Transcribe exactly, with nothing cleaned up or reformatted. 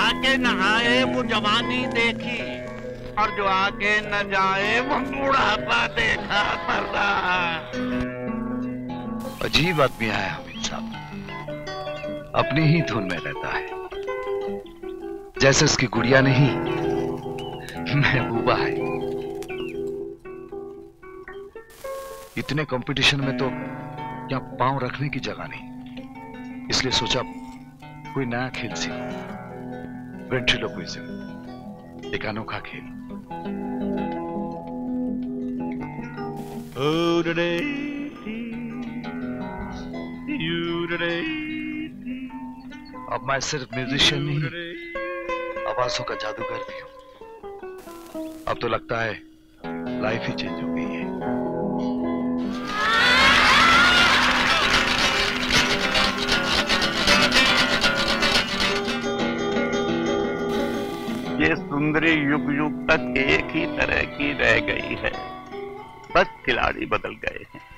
आके नहाए वो जवानी देखी, और जो आके न जाए वो बुढ़ापा देखा पड़ रहा। अजीब आदमी है हामिद साहब, अपनी ही धुन में रहता है, जैसे उसकी गुड़िया नहीं महबूबा है। इतने कंपटीशन में तो यहाँ पांव रखने की जगह नहीं, इसलिए सोचा कोई नया खेल सीखो, वेंट्रिलोक्विज्म, एक अनोखा खेल। अब मैं सिर्फ म्यूजिशियन नहीं, आवाजों का जादूगर भी हूं। अब तो लगता है लाइफ ही चेंज हो गई है। ये सुंदरी युग युग तक एक ही तरह की रह गई है, बस खिलाड़ी बदल गए हैं।